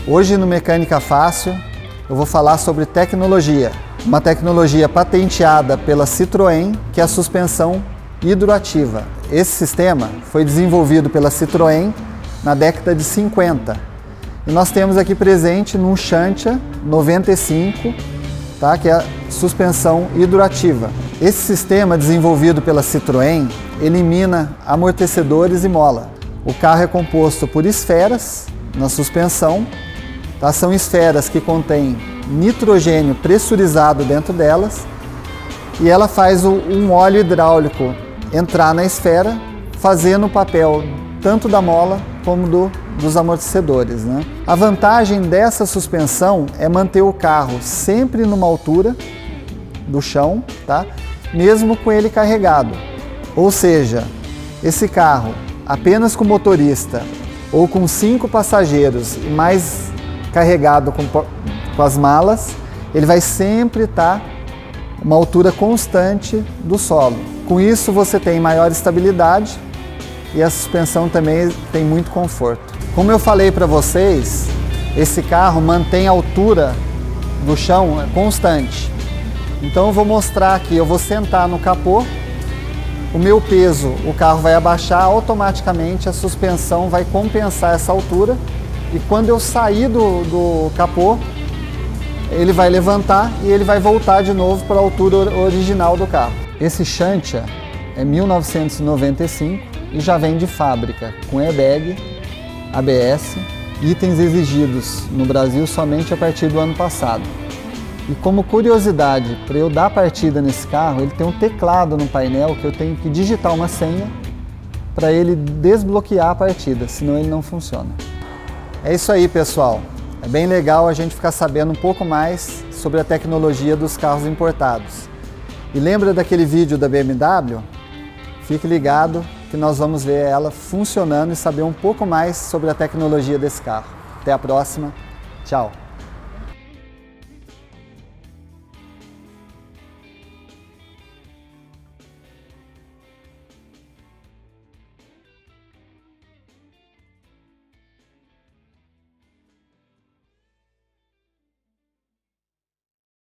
Hoje no Mecânica Fácil eu vou falar sobre tecnologia. Uma tecnologia patenteada pela Citroën, que é a suspensão hidroativa. Esse sistema foi desenvolvido pela Citroën na década de 50. E nós temos aqui presente num Xantia 95, tá? Que é a suspensão hidroativa. Esse sistema desenvolvido pela Citroën elimina amortecedores e mola. O carro é composto por esferas na suspensão, tá? São esferas que contêm nitrogênio pressurizado dentro delas e ela faz um óleo hidráulico entrar na esfera, fazendo o papel tanto da mola como dos amortecedores, né? A vantagem dessa suspensão é manter o carro sempre numa altura do chão, tá? Mesmo com ele carregado. Ou seja, esse carro apenas com motorista ou com 5 passageiros e mais carregado com as malas, ele vai sempre estar uma altura constante do solo. Com isso você tem maior estabilidade e a suspensão também tem muito conforto. Como eu falei para vocês, esse carro mantém a altura do chão constante. Então eu vou mostrar aqui, eu vou sentar no capô, o meu peso, o carro vai abaixar, automaticamente a suspensão vai compensar essa altura e quando eu sair do capô, ele vai levantar e ele vai voltar de novo para a altura original do carro. Esse Xantia é 1995 e já vem de fábrica com airbag, ABS, itens exigidos no Brasil somente a partir do ano passado. E como curiosidade, para eu dar partida nesse carro, ele tem um teclado no painel que eu tenho que digitar uma senha para ele desbloquear a partida, senão ele não funciona. É isso aí, pessoal. É bem legal a gente ficar sabendo um pouco mais sobre a tecnologia dos carros importados. E lembra daquele vídeo da BMW? Fique ligado que nós vamos ver ela funcionando e saber um pouco mais sobre a tecnologia desse carro. Até a próxima. Tchau!